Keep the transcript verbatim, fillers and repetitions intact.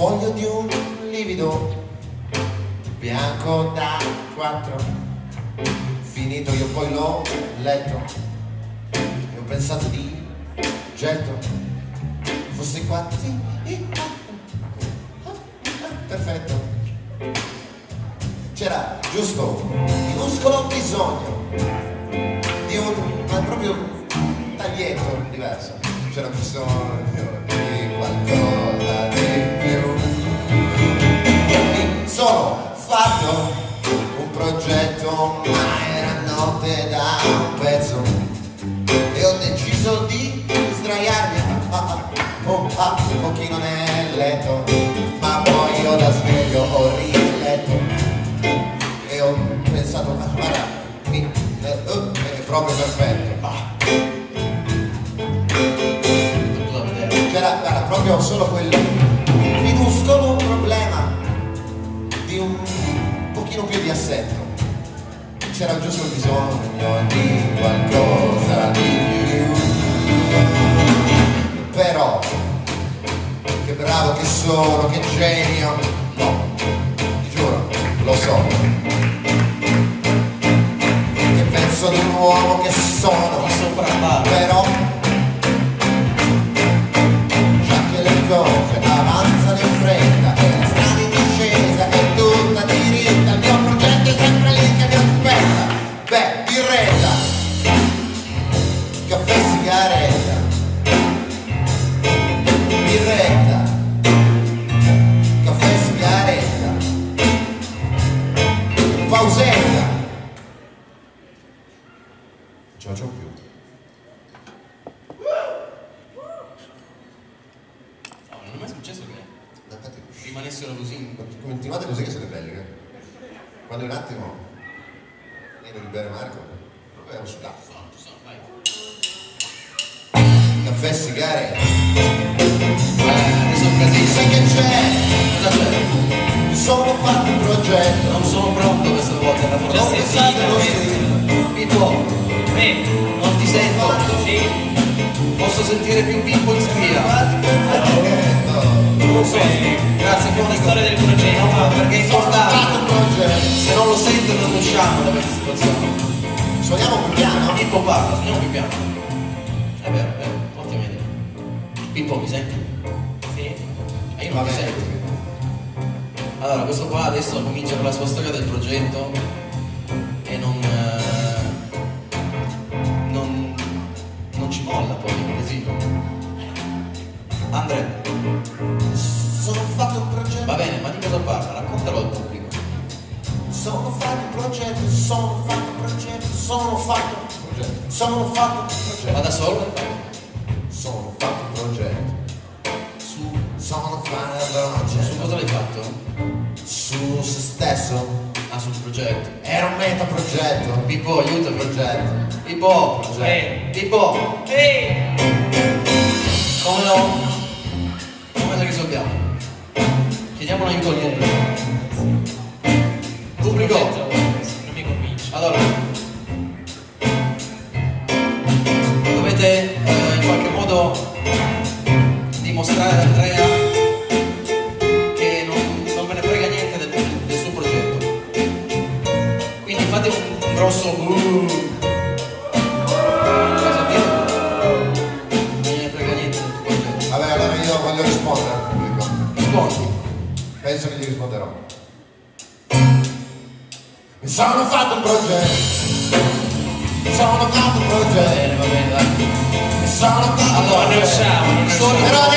foglio di un livido bianco da quattro. Finito io poi l'ho letto e ho pensato di getto fosse quattro, sì, perfetto. C'era giusto minuscolo bisogno di un, ma proprio taglietto diverso. C'era bisogno di qualcosa di più. Mi sono fatto un progetto, ma era notte da un pezzo e ho deciso di sdraiarmi ah, ah, oh, ah, un pochino nel letto, ma poi io da sveglio ho riletto e ho pensato, ah, guarda, mi, eh, uh, è proprio perfetto. Ah. C'era, guarda, proprio solo quel minuscolo problema di un pochino più di assetto. C'era giusto bisogno di qualcosa di più. Però, che bravo che sono, che genio. No, ti giuro, lo so. Che penso di un uomo che sono sopra, però avanzano in fretta e la strada in discesa è tutta diritta, il mio progetto è sempre lì che mi aspetta. Beh, birretta, caffè, sigaretta, birretta, caffè, sigaretta, pausetta, non ce la faccio più. Non è mai successo che rimanessero così. Continuate così che siete belli, eh? Quando un attimo viene di bere Marco, proviamo su là. Caffè, sigarette. Eh, adesso un casino. Sai che c'è? Cosa c'è? Mi sono fatto un progetto. Non sono pronto questa volta da Non pensate così. Pippo, Me, non ti sento. sì, Posso sentire più Pippo in spia? Non lo so. Grazie, la Fonico. storia del progetto. No, perché è Sono fatto importante. un progetto. Se non lo sento non usciamo da questa situazione. Suoniamo più piano? Pippo parla, suoniamo più piano. È vero, è vero, ottima idea. Pippo mi senti? Sì. E io non Va ti bene. sento. Allora, questo qua adesso comincia con la sua storia del progetto e non, eh, non, non ci molla poi, così. Andre, Sono fatto un progetto. va bene, ma di cosa parla? Raccontalo al pubblico. Sono fatto un progetto, sono fatto un progetto, sono fatto un progetto, sono fatto un progetto. Ma da solo? Sono fatto un progetto. Su, Sono fatto un su progetto. cosa l'hai fatto? Su se stesso. Ah, sul progetto. Era un metaprogetto. Pippo, aiutami. Progetto. Pippo, Eh. Pippo, Ehi! come lo... come lo risolviamo? Chiediamo un aiuto al pubblico. Pubblico, Non mi convince. allora, dovete eh, in qualche modo dimostrare ad Andrea che non, non ve ne frega niente del, del suo progetto. Quindi fate un, un grosso uh. Hai sentito? Non gliene frega niente del tuo progetto. Vabbè, allora io voglio rispondere al pubblico. Rispondi. Penso che gli risponderò. Mi sono fatto un progetto. Mi sono fatto un Va progetto. bene, va bene, dai. Mi sono fatto un Allora, progetto. Non riusciamo, non riusciamo. Però